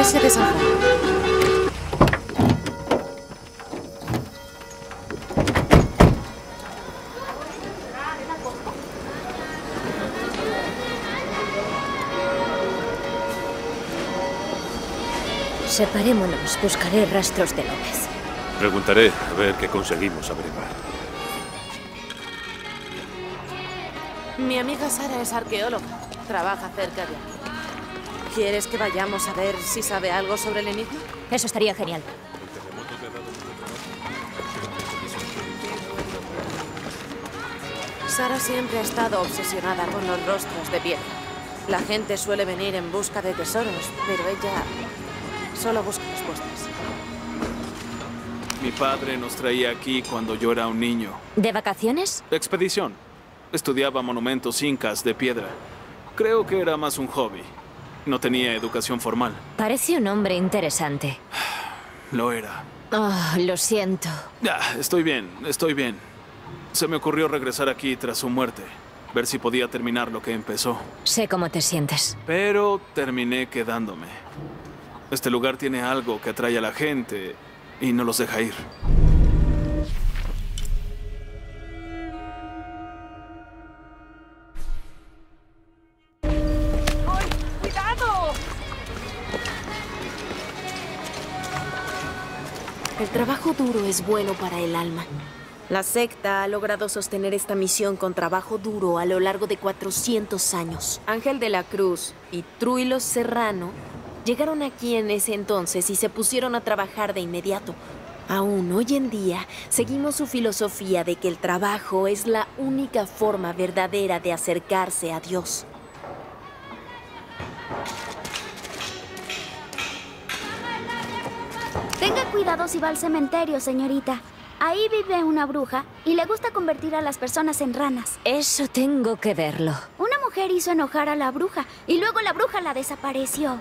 iglesia de San Juan. Separémonos. Buscaré rastros de López. Preguntaré a ver qué conseguimos averiguar. Mi amiga Sara es arqueóloga. Trabaja cerca de aquí. ¿Quieres que vayamos a ver si sabe algo sobre el enigma? Eso estaría genial. Sara siempre ha estado obsesionada con los rostros de piedra. La gente suele venir en busca de tesoros, pero ella solo busca respuestas. Mi padre nos traía aquí cuando yo era un niño. ¿De vacaciones? Expedición. Estudiaba monumentos incas de piedra. Creo que era más un hobby. No tenía educación formal. Parece un hombre interesante. Lo era. Oh, lo siento. Estoy bien, estoy bien. Se me ocurrió regresar aquí tras su muerte. Ver si podía terminar lo que empezó. Sé cómo te sientes. Pero terminé quedándome. Este lugar tiene algo que atrae a la gente y no los deja ir. El trabajo duro es bueno para el alma. La secta ha logrado sostener esta misión con trabajo duro a lo largo de 400 años. Ángel de la Cruz y Trujillo Serrano llegaron aquí en ese entonces y se pusieron a trabajar de inmediato. Aún hoy en día, seguimos su filosofía de que el trabajo es la única forma verdadera de acercarse a Dios. Tenga cuidado si va al cementerio, señorita. Ahí vive una bruja y le gusta convertir a las personas en ranas. Eso tengo que verlo. Una mujer hizo enojar a la bruja y luego la bruja la desapareció.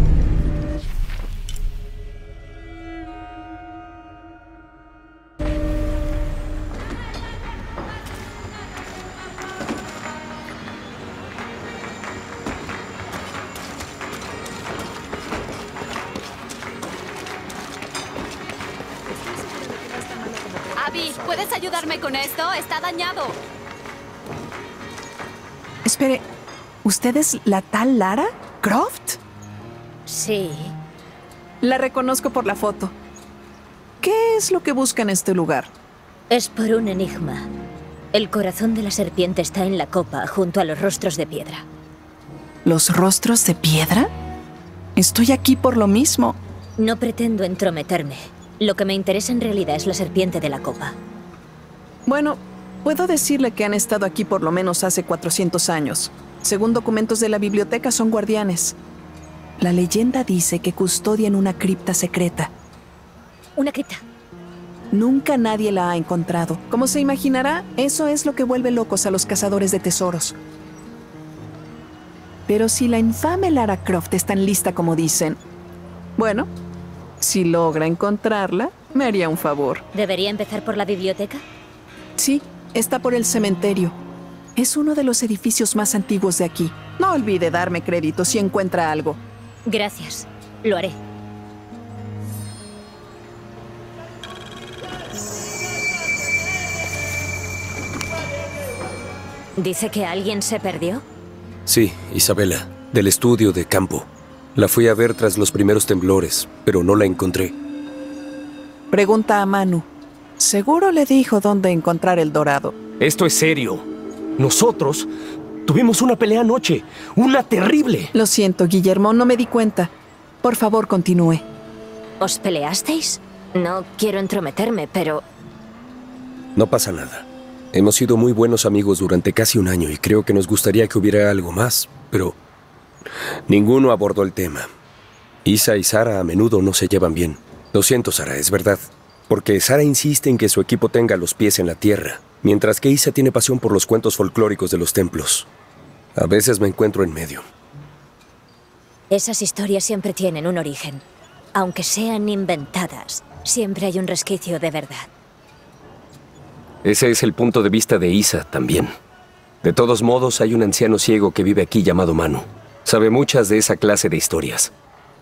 Abby, ¿puedes ayudarme con esto? Está dañado. Espere, ¿usted es la tal Lara Croft? Sí. La reconozco por la foto. ¿Qué es lo que busca en este lugar? Es por un enigma. El corazón de la serpiente está en la copa, junto a los rostros de piedra. ¿Los rostros de piedra? Estoy aquí por lo mismo. No pretendo entrometerme. Lo que me interesa en realidad es la serpiente de la copa. Bueno, puedo decirle que han estado aquí por lo menos hace 400 años. Según documentos de la biblioteca, son guardianes. La leyenda dice que custodian una cripta secreta. ¿Una cripta? Nunca nadie la ha encontrado. Como se imaginará, eso es lo que vuelve locos a los cazadores de tesoros. Pero si la infame Lara Croft es tan lista como dicen, bueno, si logra encontrarla, me haría un favor. ¿Debería empezar por la biblioteca? Sí, está por el cementerio. Es uno de los edificios más antiguos de aquí. No olvide darme crédito si encuentra algo. Gracias. Lo haré. ¿Dice que alguien se perdió? Sí, Isabela, del estudio de campo. La fui a ver tras los primeros temblores, pero no la encontré. Pregunta a Manu. Seguro le dijo dónde encontrar el dorado. Esto es serio. Nosotros tuvimos una pelea anoche. Una terrible. Lo siento, Guillermo, no me di cuenta. Por favor, continúe. ¿Os peleasteis? No quiero entrometerme, pero... No pasa nada. Hemos sido muy buenos amigos durante casi un año y creo que nos gustaría que hubiera algo más, pero... ninguno abordó el tema. Isa y Sara a menudo no se llevan bien. Lo siento, Sara, es verdad. Porque Sara insiste en que su equipo tenga los pies en la tierra, mientras que Isa tiene pasión por los cuentos folclóricos de los templos. A veces me encuentro en medio. Esas historias siempre tienen un origen. Aunque sean inventadas, siempre hay un resquicio de verdad. Ese es el punto de vista de Isa también. De todos modos, hay un anciano ciego que vive aquí llamado Manu. Sabe muchas de esa clase de historias.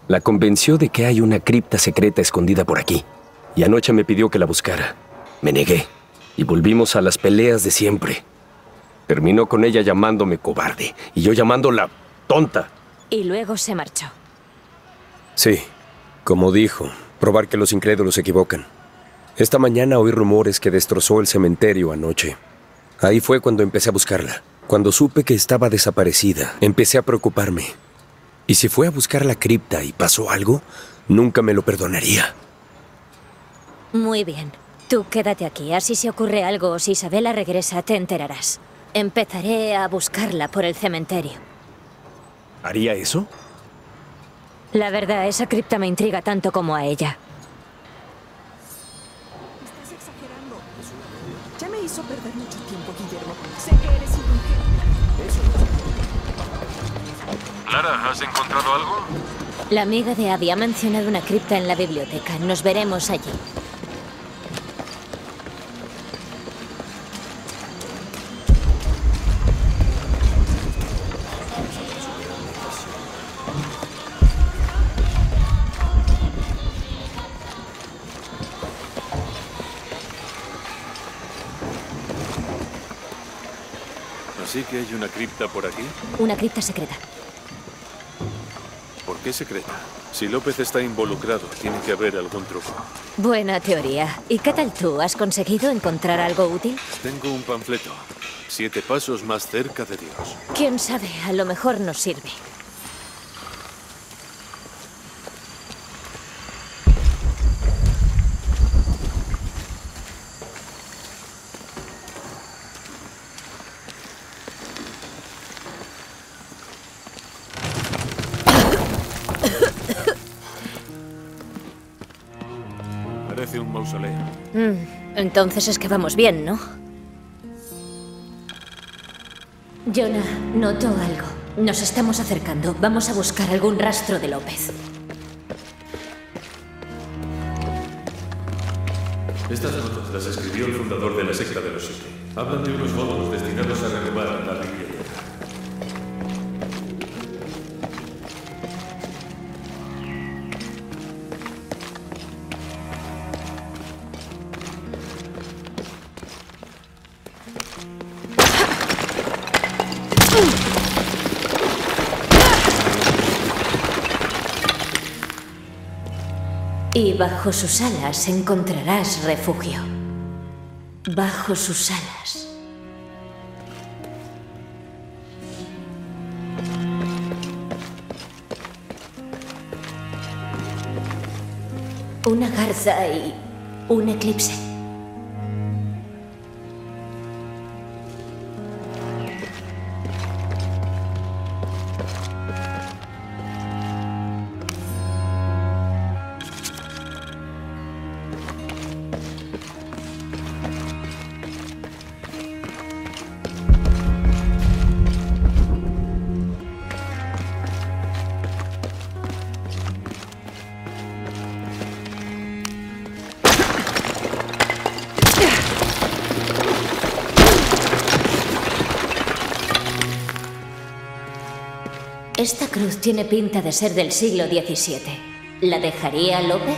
La convenció de que hay una cripta secreta escondida por aquí. Y anoche me pidió que la buscara. Me negué. Y volvimos a las peleas de siempre. Terminó con ella llamándome cobarde. Y yo llamándola tonta. Y luego se marchó. Sí, como dijo, probar que los incrédulos se equivocan. Esta mañana oí rumores que destrozó el cementerio anoche. Ahí fue cuando empecé a buscarla. Cuando supe que estaba desaparecida, empecé a preocuparme. Y si fue a buscar la cripta y pasó algo, nunca me lo perdonaría. Muy bien. Tú quédate aquí, así si ocurre algo o si Isabela regresa, te enterarás. Empezaré a buscarla por el cementerio. ¿Haría eso? La verdad, esa cripta me intriga tanto como a ella. Estás exagerando. Ya me hizo perder mucho tiempo, Guillermo. Sé que eres indulgente. Clara, ¿has encontrado algo? La amiga de Abby ha mencionado una cripta en la biblioteca. Nos veremos allí. ¿Así que hay una cripta por aquí? Una cripta secreta. ¿Por qué secreta? Si López está involucrado, tiene que haber algún truco. Buena teoría. ¿Y qué tal tú? ¿Has conseguido encontrar algo útil? Tengo un panfleto. 7 pasos más cerca de Dios. ¿Quién sabe? A lo mejor nos sirve. Parece un mausoleo. Entonces es que vamos bien, ¿no? Jonah, noto algo. Nos estamos acercando. Vamos a buscar algún rastro de López. Estas notas las escribió el fundador de la secta de los Siete. Hablan de unos fondos destinados a renovar la biblioteca. Y bajo sus alas encontrarás refugio. Bajo sus alas. Una garza y un eclipse. Esta cruz tiene pinta de ser del siglo XVII. ¿La dejaría López?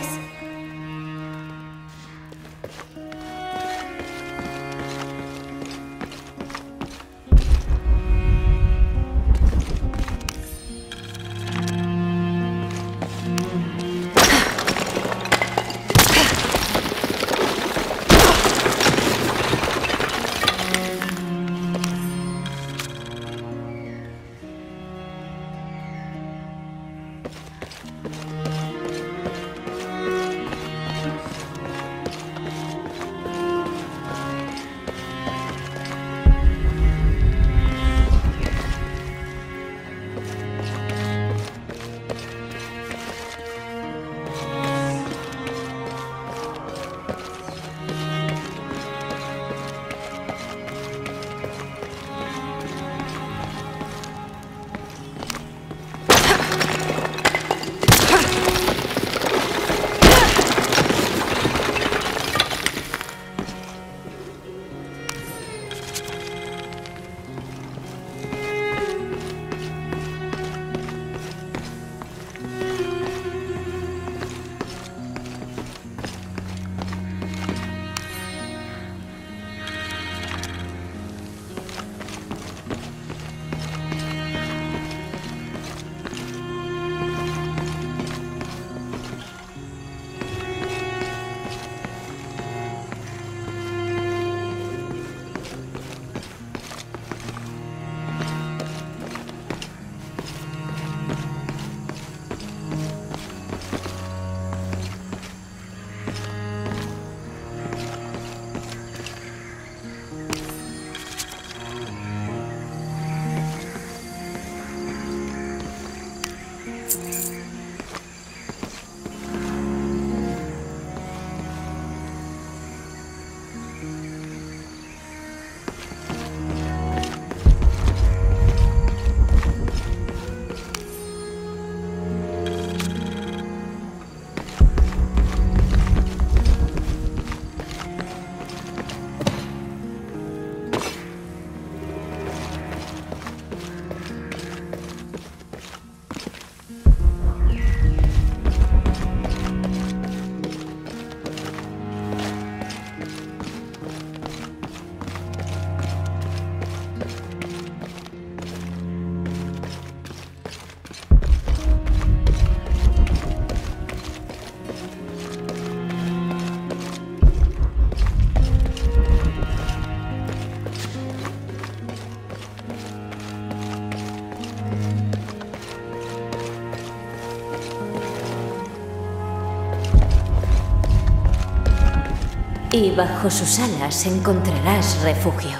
y bajo sus alas encontrarás refugio.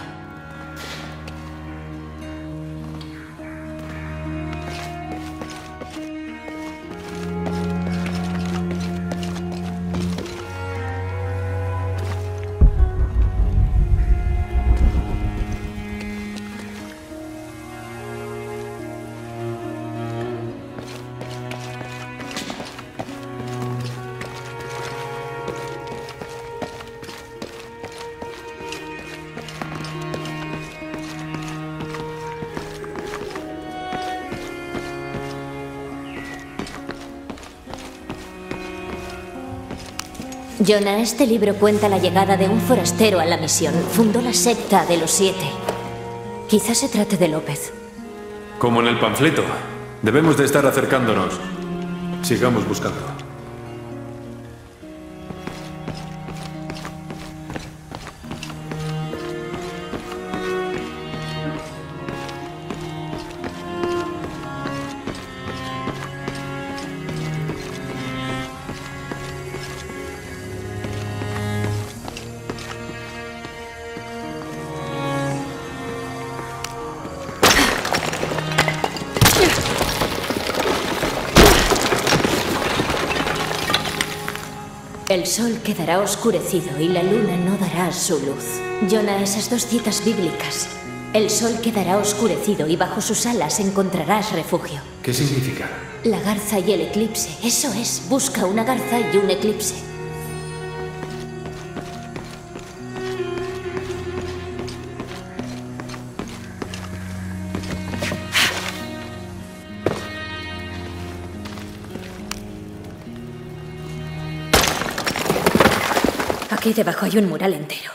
Jonah, este libro cuenta la llegada de un forastero a la misión. Fundó la secta de los 7. Quizás se trate de López. Como en el panfleto. Debemos de estar acercándonos. Sigamos buscando. El sol quedará oscurecido y la luna no dará su luz. Jonah, esas 2 citas bíblicas. El sol quedará oscurecido y bajo sus alas encontrarás refugio. ¿Qué significa? La garza y el eclipse. Eso es, busca una garza y un eclipse. Aquí debajo hay un mural entero.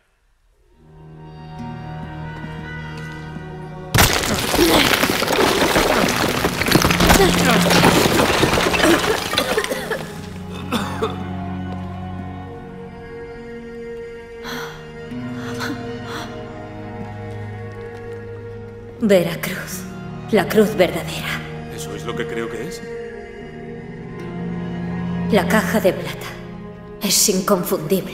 Veracruz, la cruz verdadera. ¿Eso es lo que creo que es? La caja de plata. Es inconfundible.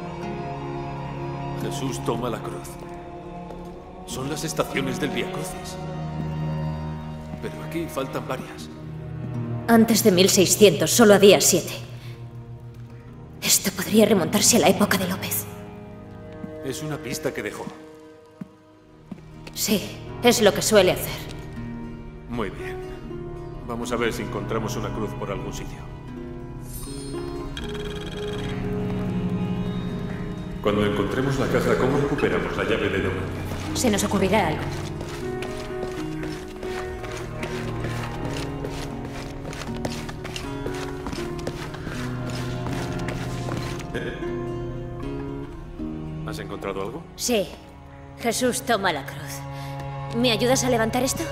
Jesús toma la cruz. Son las estaciones del Vía Crucis. Pero aquí faltan varias. Antes de 1600 solo había 7. Esto podría remontarse a la época de López. Es una pista que dejó. Sí, es lo que suele hacer. Muy bien. Vamos a ver si encontramos una cruz por algún sitio. Cuando encontremos la caja, ¿cómo recuperamos la llave de Dominguez? Se nos ocurrirá algo. ¿Has encontrado algo? Sí. Jesús toma la cruz. ¿Me ayudas a levantar esto?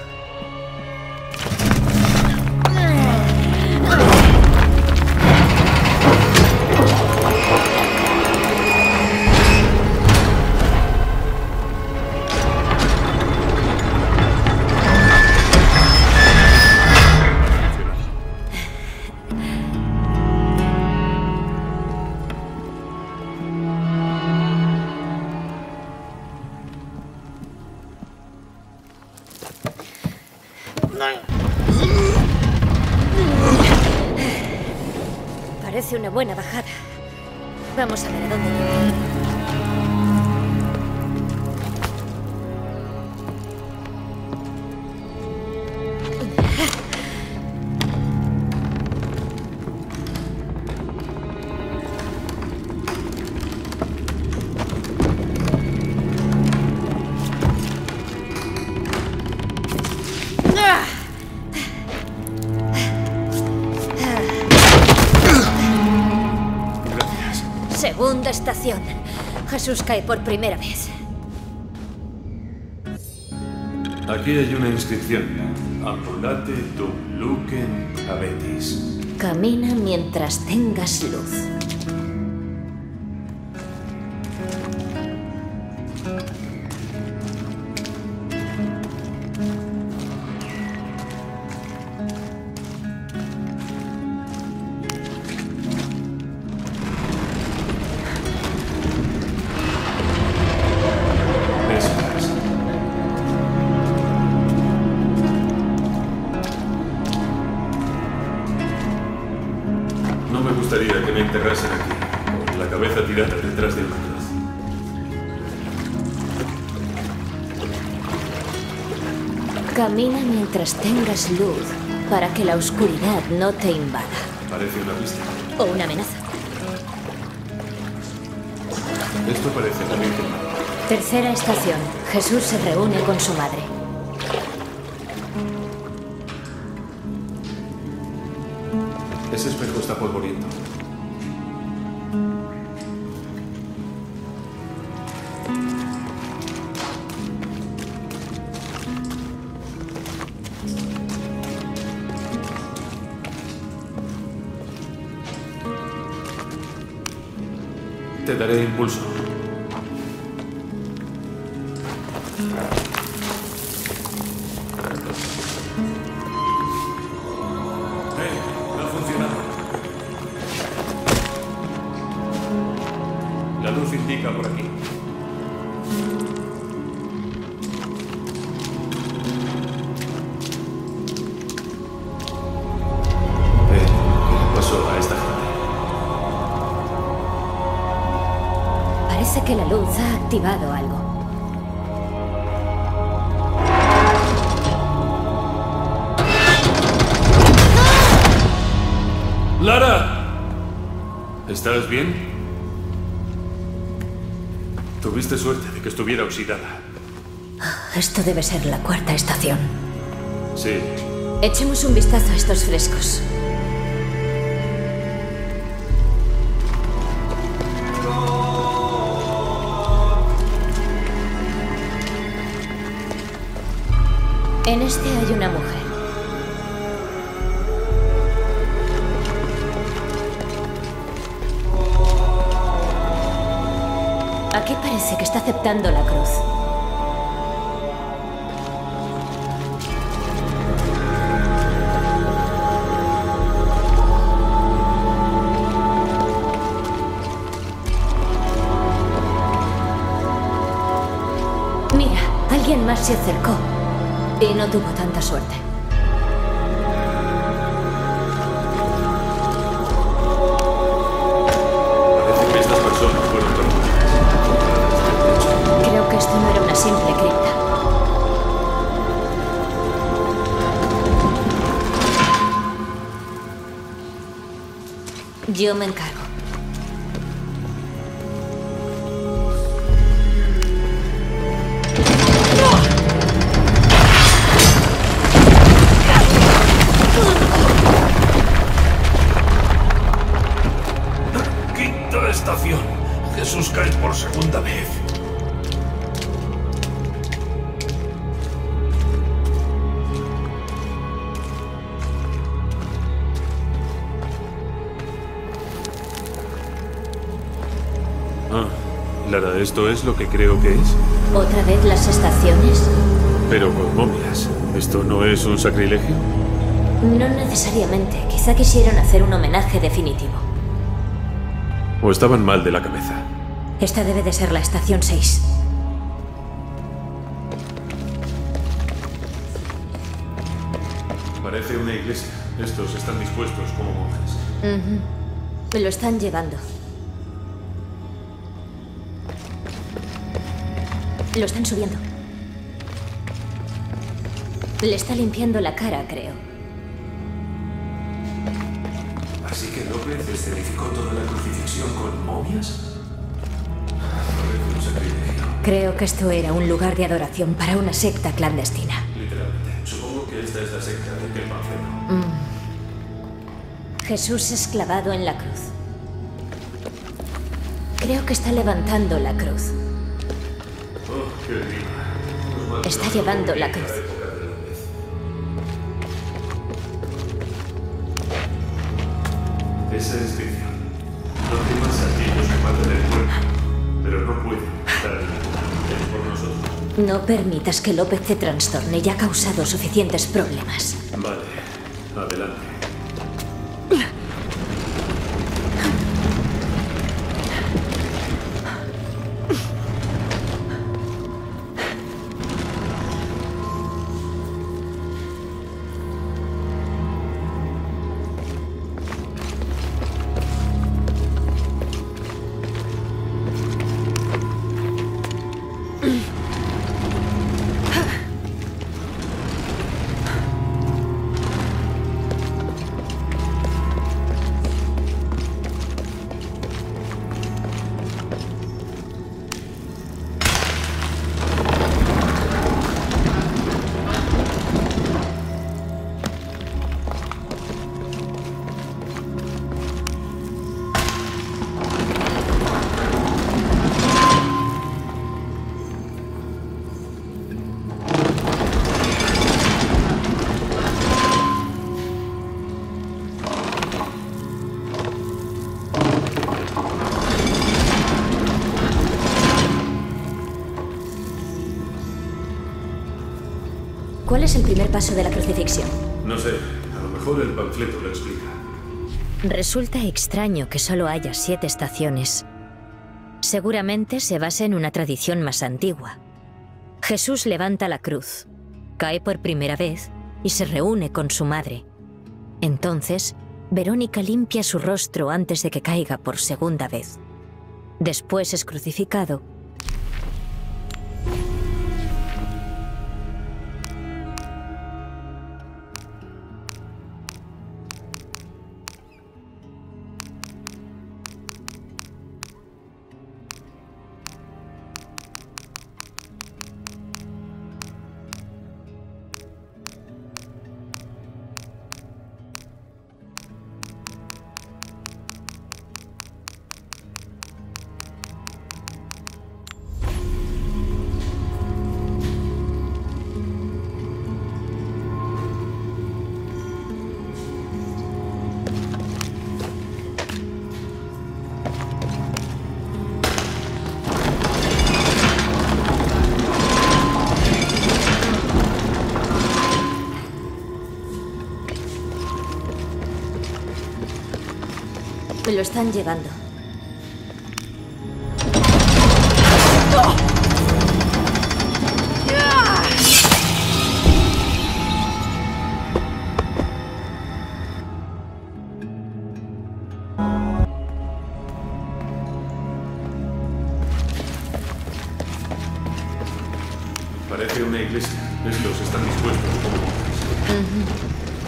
Parece una buena bajada. Vamos a ver a dónde lleva. Segunda estación. Jesús cae por primera vez. Aquí hay una inscripción. Ambulate dum lucem habetis. Camina mientras tengas luz. enterrasen aquí, con la cabeza tirada detrás de una cruz. Camina mientras tengas luz, para que la oscuridad no te invada. Parece una pista. O una amenaza. Esto parece la Virgen María. Tercera estación. Jesús se reúne con su madre. Ese espejo está polvoriento. Te daré impulso. No ha funcionado. La luz indica por aquí. ¿Qué pasó a esta gente? Parece que la luz ha activado algo. ¡Lara! ¿Estás bien? Tuviste suerte de que estuviera oxidada. Esto debe ser la cuarta estación. Sí. Echemos un vistazo a estos frescos. En este hay una mujer. Aquí parece que está aceptando la cruz. Mira, alguien más se acercó. Y no tuvo tanta suerte. Parece que estas personas fueron torturadas. Creo que esto no era una simple cripta. Yo me encargo. Quinta estación. Jesús cae por segunda vez. Lara, ¿esto es lo que creo que es? ¿Otra vez las estaciones? Pero con momias. ¿Esto no es un sacrilegio? No necesariamente. Quizá quisieron hacer un homenaje definitivo. ¿O estaban mal de la cabeza? Esta debe de ser la estación 6. Parece una iglesia. Estos están dispuestos como monjes. Me lo están llevando. Lo están subiendo. Le está limpiando la cara, creo. ¿Así que López escenificó toda la crucifixión con momias? Parece un sacrilegio. Creo que esto era un lugar de adoración para una secta clandestina. Literalmente. Supongo que esta es la secta de aquel panfleto. Jesús es clavado en la cruz. Creo que está levantando la cruz. Oh, qué rima. Está llevando la cruz. Esa inscripción. No temas a aquellos que matan el cuerpo, pero no pueden matar el alma. Por nosotros. No permitas que López te trastorne. Ya ha causado suficientes problemas. Vale, adelante. ¿Cuál es el primer paso de la crucifixión? No sé, a lo mejor el panfleto lo explica. Resulta extraño que solo haya 7 estaciones. Seguramente se basa en una tradición más antigua. Jesús levanta la cruz, cae por primera vez y se reúne con su madre. Entonces, Verónica limpia su rostro antes de que caiga por segunda vez. Después es crucificado. Lo están llevando. Parece una iglesia. Estos están dispuestos como monjes.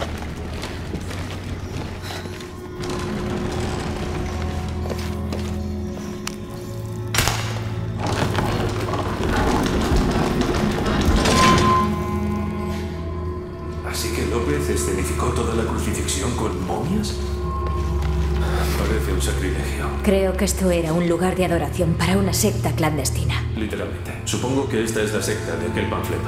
¿Así que López escenificó toda la crucifixión con momias? Parece un sacrilegio. Creo que esto era un lugar de adoración para una secta clandestina. Literalmente. Supongo que esta es la secta de aquel panfleto.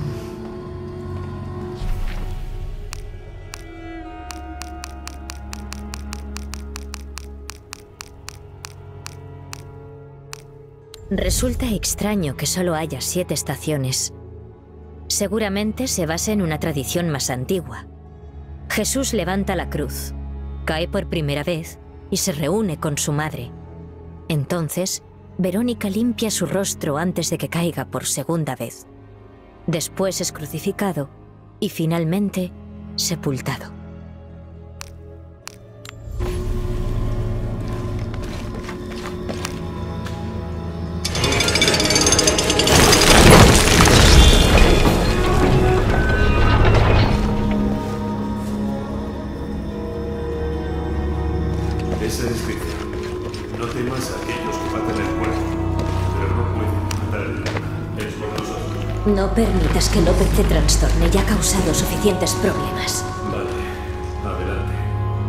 Resulta extraño que solo haya 7 estaciones. Seguramente se basa en una tradición más antigua. Jesús levanta la cruz, cae por primera vez y se reúne con su madre. Entonces, Verónica limpia su rostro antes de que caiga por segunda vez. Después es crucificado y finalmente sepultado. Esa descripción. No temas a aquellos que matan el cuerpo, pero no pueden matar el alma. Es por nosotros. No permitas que López te trastorne, ya ha causado suficientes problemas. Vale, adelante.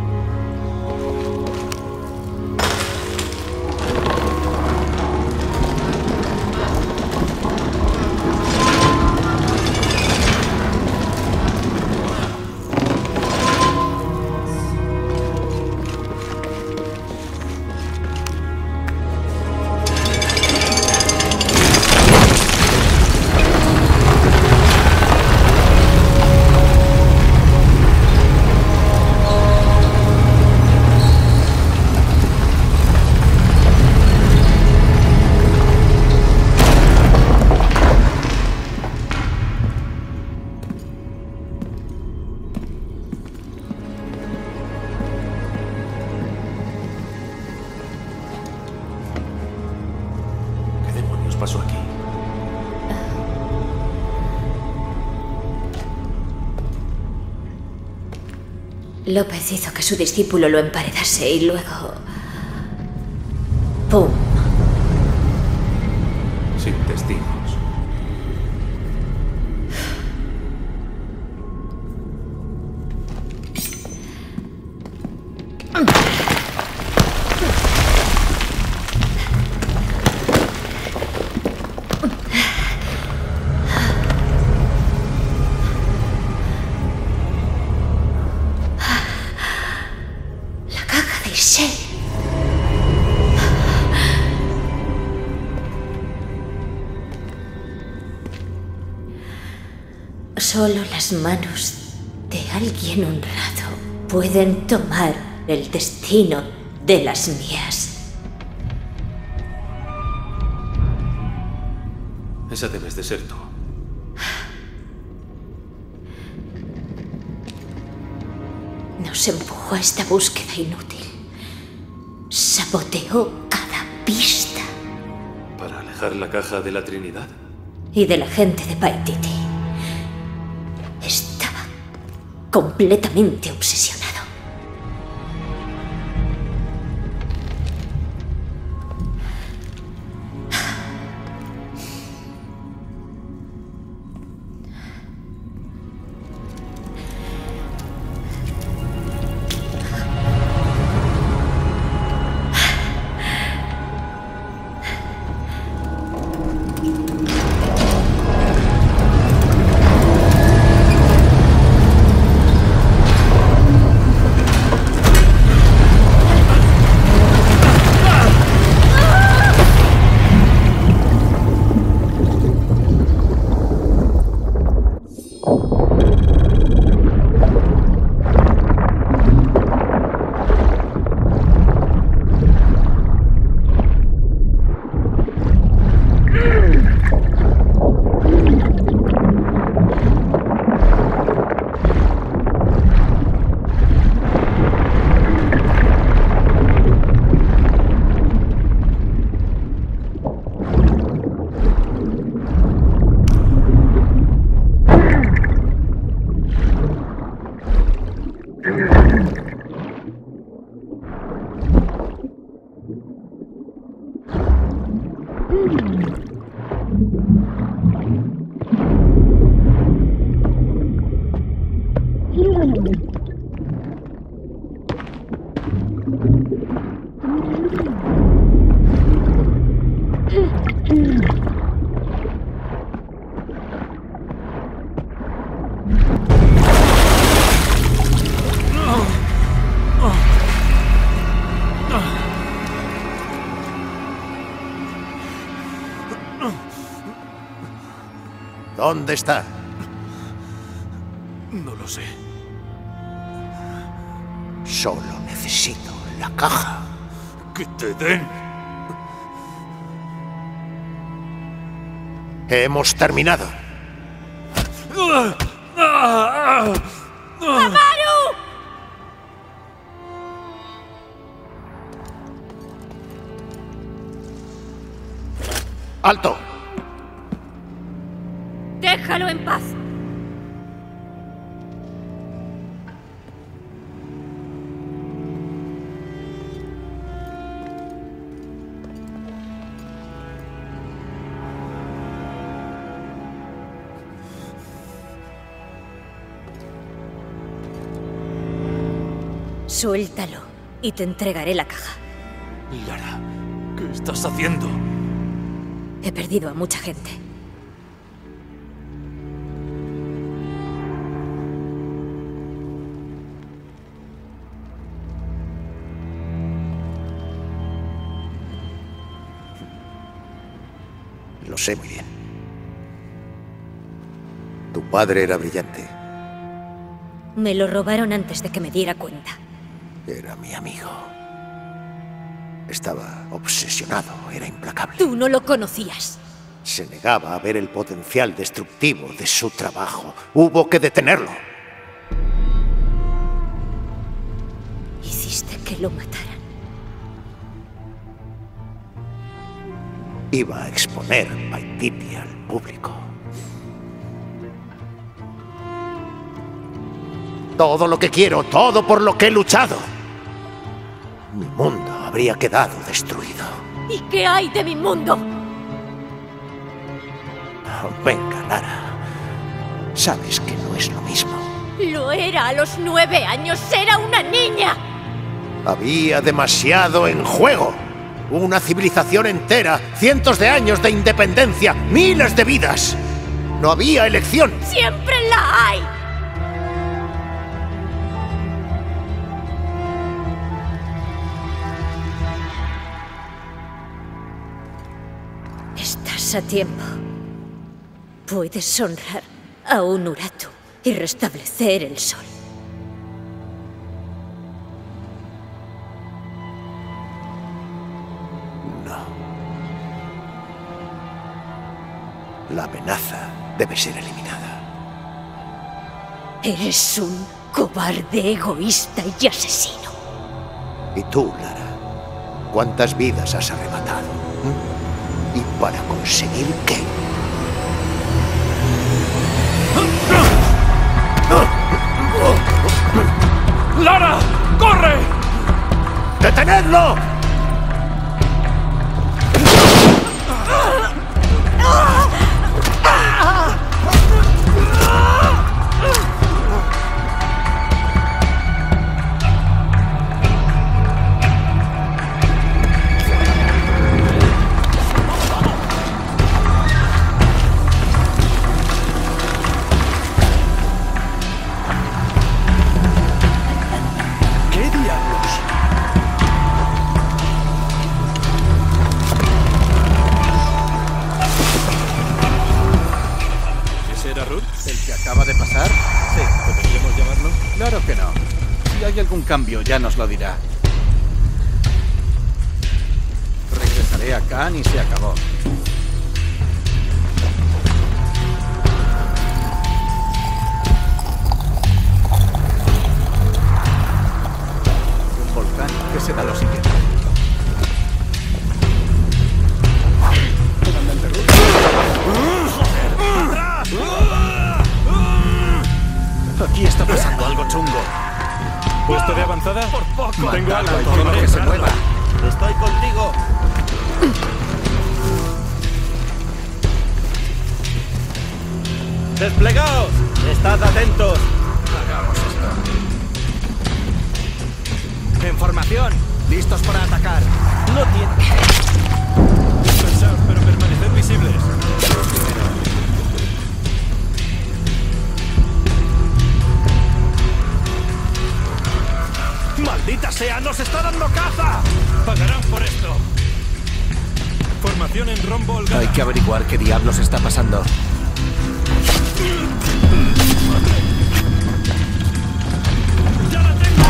Pasó aquí. López hizo que su discípulo lo emparedase y luego... ¡pum! Sin testigos. Solo las manos de alguien honrado pueden tomar el destino de las mías. Esa debes de ser tú. Nos empujó a esta búsqueda inútil. Saboteó cada pista. ¿Para alejar la caja de la Trinidad? Y de la gente de Paititi. Estaba completamente obsesionado. ¿Dónde está? No lo sé. Solo necesito la caja. ¡Que te den! Hemos terminado. ¡Amaru! ¡Alto! ¡Déjalo en paz! Suéltalo y te entregaré la caja. Lara, ¿qué estás haciendo? He perdido a mucha gente. Lo sé muy bien. Tu padre era brillante. Me lo robaron antes de que me diera cuenta. Era mi amigo. Estaba obsesionado, era implacable. Tú no lo conocías. Se negaba a ver el potencial destructivo de su trabajo. Hubo que detenerlo. Hiciste que lo mataran. Iba a exponer Paititi al público. Todo lo que quiero, todo por lo que he luchado. Mi mundo habría quedado destruido. ¿Y qué hay de mi mundo? Oh, venga, Lara. Sabes que no es lo mismo. Lo era a los 9 años. Era una niña. Había demasiado en juego. Una civilización entera, cientos de años de independencia, miles de vidas. No había elección. ¡Siempre la hay! Estás a tiempo. Puedes honrar a un Uratu y restablecer el sol. No. La amenaza debe ser eliminada. Eres un cobarde, egoísta y asesino. ¿Y tú, Lara? ¿Cuántas vidas has arrebatado? ¿Y para conseguir qué? ¡Lara! ¡Corre! ¡Detenedlo! Cambio, ya nos lo dirá. Regresaré a Khan y se acabó. Un volcán, ¿qué será lo siguiente? Aquí está pasando algo chungo. ¿Puesto de avanzada? Por poco. Tengo algo. Todo que se mueva. Estoy contigo. ¡Desplegaos! ¡Estad atentos! Hagamos esto. En formación. Listos para atacar. No tiene... Dispersaos, pero permaneced visibles. ¡Maldita sea! ¡Nos está dando caza! Pagarán por esto. Formación en rombo holgada. Hay que averiguar qué diablos está pasando. ¡Ya la tengo!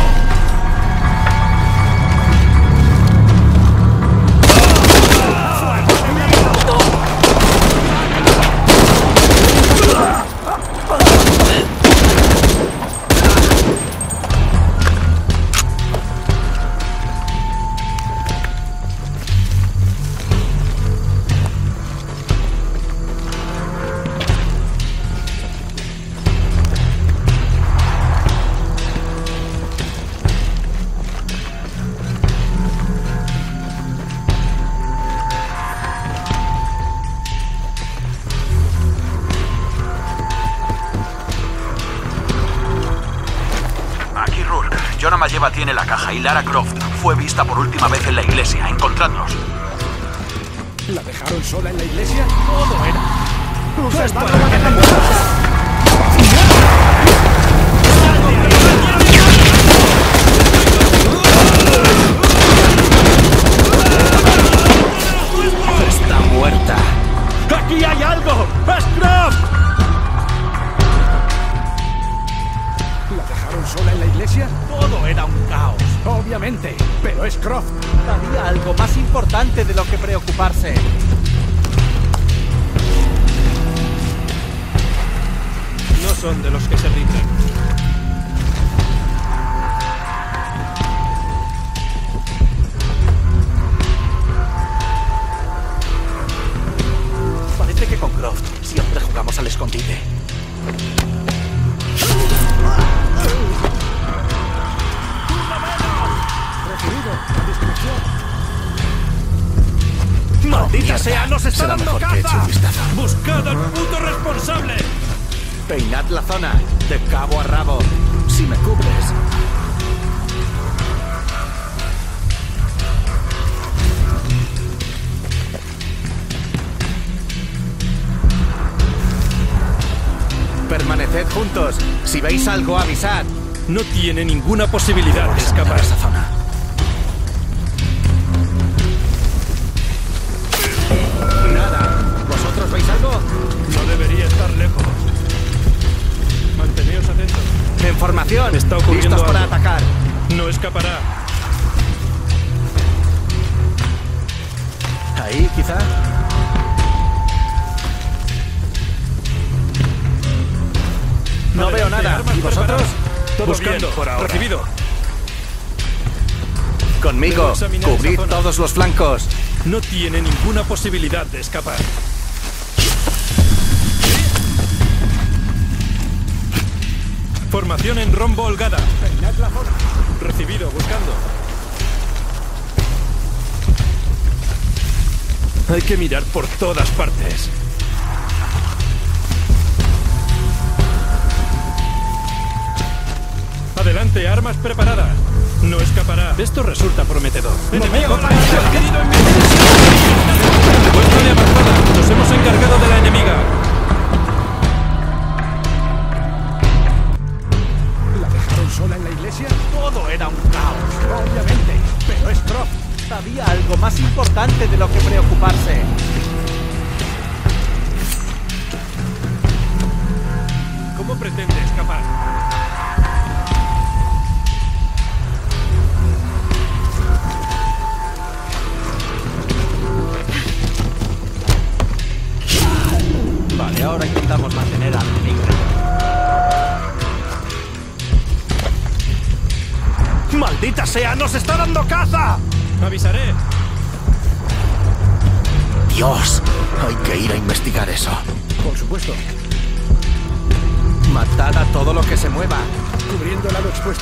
Eva tiene la caja y Lara Croft fue vista por última vez en la iglesia. Encontradlos. ¿La dejaron sola en la iglesia? Todo era. ¡Luces para ¡Está muerta! ¡Aquí hay algo! ¡Es Croft! ¿La dejaron sola en la iglesia? Todo era un caos. Obviamente, pero es Croft. Había algo más importante de lo que preocuparse. No son de los que se rinden. Parece que con Croft siempre jugamos al escondite. ¡Maldita sea! ¡Nos está dando caza! ¡Buscad al puto responsable! Peinad la zona, de cabo a rabo. Si me cubres... Permaneced juntos. Si veis algo, avisad. No tiene ninguna posibilidad de escapar. Esa zona. Nada. ¿Vosotros veis algo? No debería estar lejos. formación. Está ocurriendo Listos para algo. atacar. No escapará. Ahí, quizá. No veo nada. ¿Y vosotros? Todo Buscando. bien, por ahora. Recibido. Conmigo. Debo examinar Cubrid esa zona. todos los flancos. No tiene ninguna posibilidad de escapar. Formación en rombo holgada. Recibido, buscando. Hay que mirar por todas partes. Adelante, armas preparadas. No escapará. Esto resulta prometedor. ¡Enemigo! ¡Adquirido en mi puesto de avanzada! ¡Nos hemos encargado de la enemiga! ¿La dejaron sola en la iglesia? Todo era un caos, obviamente. Pero es Croft. Había algo más importante de lo que preocuparse. ¿Cómo pretende escapar? Vale, ahora intentamos mantener al enemigo. ¡Maldita sea! ¡Nos está dando caza! ¡Avisaré! Dios, hay que ir a investigar eso. Por supuesto. Matad a todo lo que se mueva. Cubriendo el lado expuesto.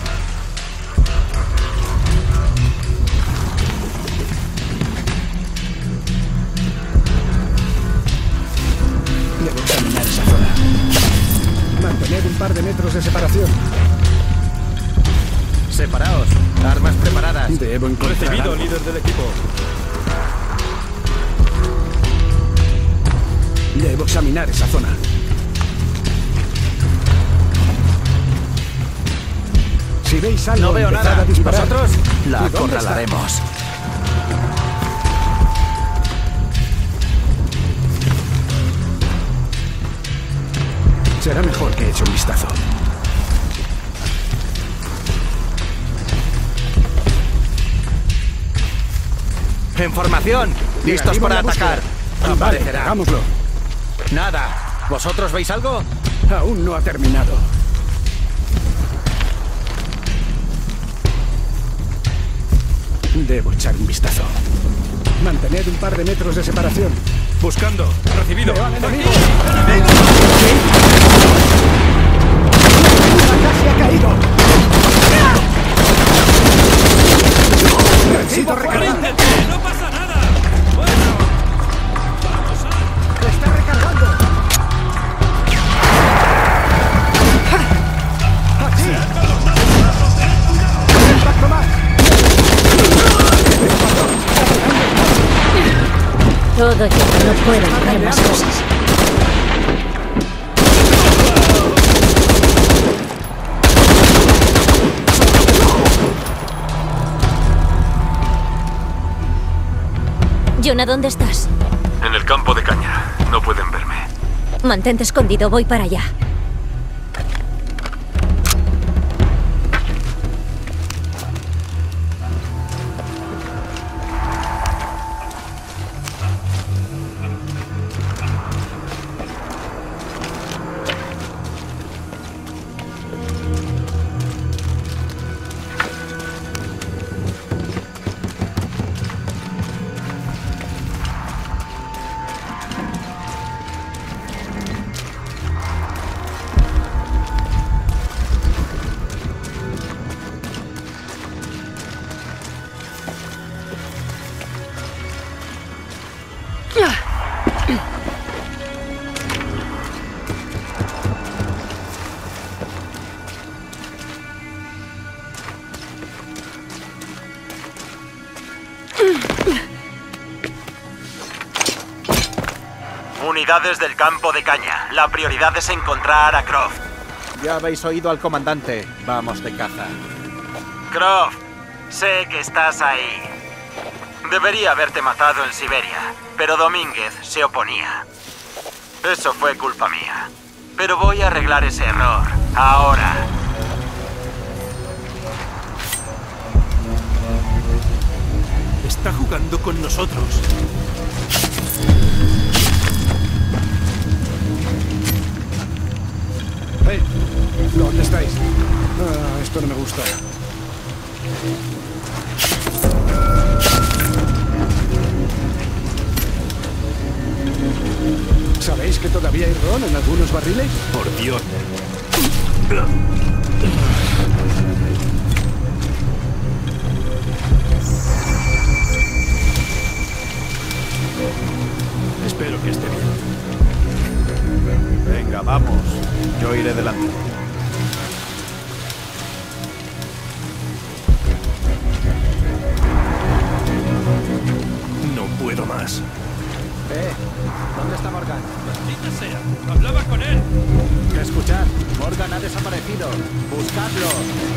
Debo examinar esa zona. Mantener un par de metros de separación. Separaos. Armas preparadas. Debo encontrar Recibido, algo. Líder del equipo. Debo examinar esa zona. Si veis algo, No veo empezad nada. a ¿Y disparar. vosotros? La ¿Y dónde acorralaremos. Será mejor que eche un vistazo. En formación. Listos Negativo para en la atacar. búsqueda. Vale, Aparecerá. hagámoslo. Nada. ¿Vosotros veis algo? Aún no ha terminado. Debo echar un vistazo. Mantened un par de metros de separación. Buscando. Recibido. ¡Veo al enemigo! ¡Casi ha caído! ¡Necesito recargar! ¡No pasa nada! ¡Bueno! ¡Vamos a! ¡Lo está recargando! ¡Aquí! ¡Un impacto más! Todo ya, no puedo hacer más cosas. Jonah, ¿dónde estás? En el campo de caña. No pueden verme. Mantente escondido, voy para allá. Unidades del campo de caña. La prioridad es encontrar a Croft. Ya habéis oído al comandante. Vamos de caza. Croft, sé que estás ahí. Debería haberte matado en Siberia, pero Domínguez se oponía. Eso fue culpa mía. Pero voy a arreglar ese error. Ahora. Está jugando con nosotros. ¿Dónde estáis? Esto no me gusta. ¿Sabéis que todavía hay ron en algunos barriles? Por Dios. Espero que esté bien. Venga, vamos. Yo iré delante. No puedo más. ¿Dónde está Morgan? Maldita sea. Hablaba con él. Escuchad, Morgan ha desaparecido. Buscadlo.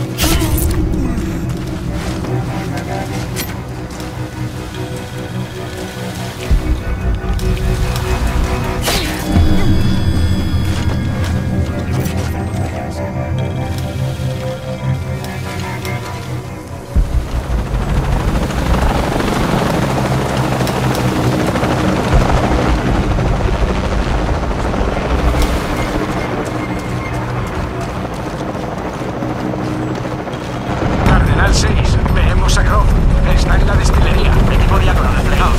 Cardenal 6, veamos a Croft. Está en la destilería. Equipo diácono desplegados.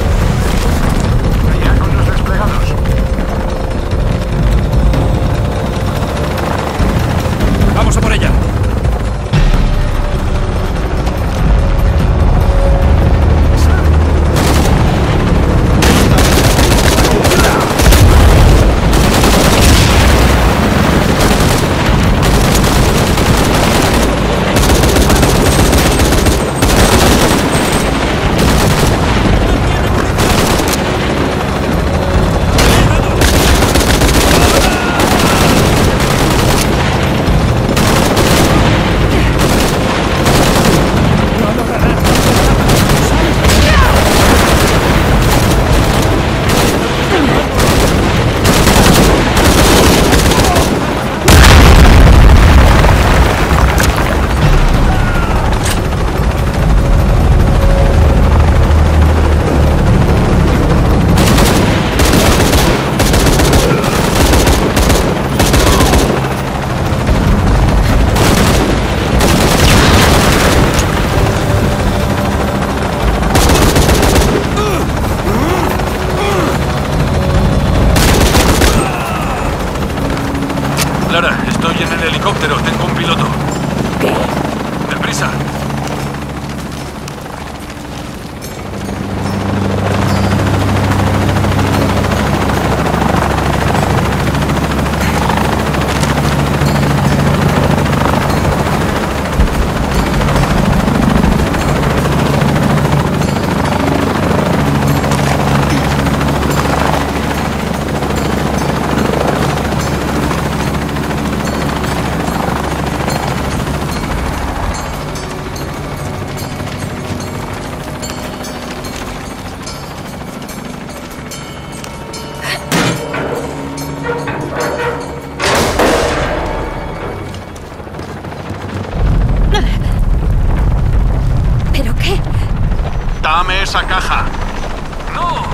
Diáconos desplegados. Vamos a por ella. Lara, estoy en el helicóptero. Tengo un piloto. ¿Qué? ¡Deprisa! ¿Pero qué? Dame esa caja. ¡No!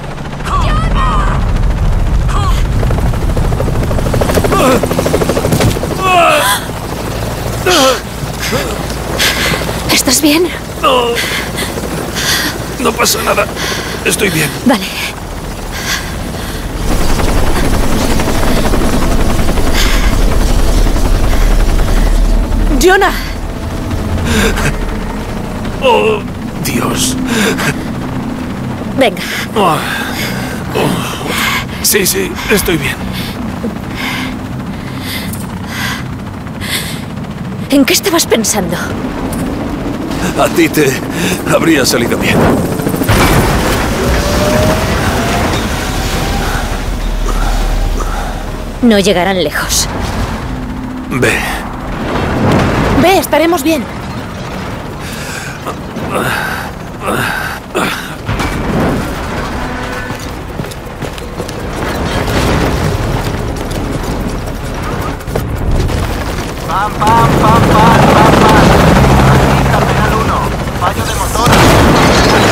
¿Estás bien? No. No pasa nada. Estoy bien. Vale. ¡Jonah! ¡Oh, Dios! Venga. Oh. Oh. Sí, sí, estoy bien. ¿En qué estabas pensando? A ti te habría salido bien. No llegarán lejos. Ve. Ve, estaremos bien. ¡Pam, pam, pam, pam, pam, pam! Aquí, Cardenal 1. Fallo de motor.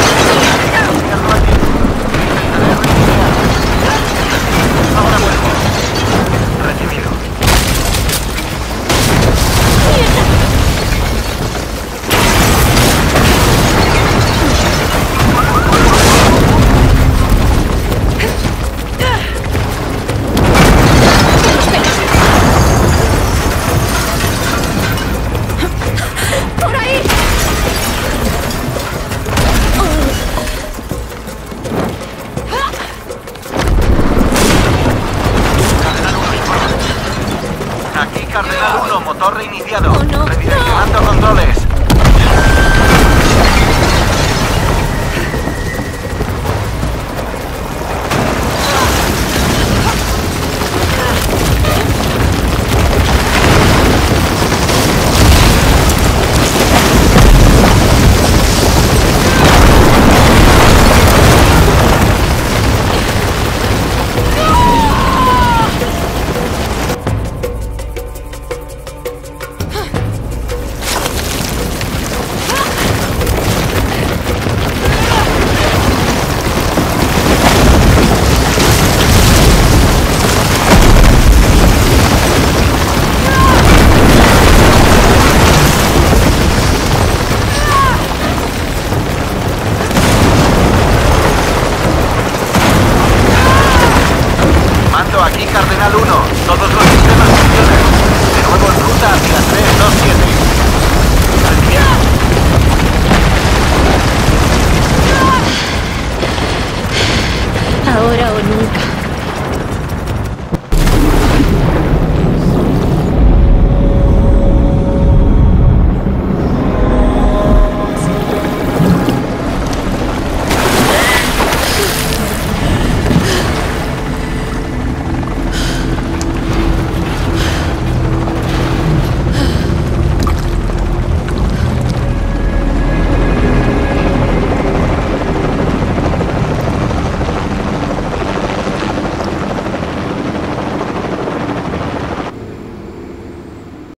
Cardenal 1, motor reiniciado. Oh, no. Redireccionando controles.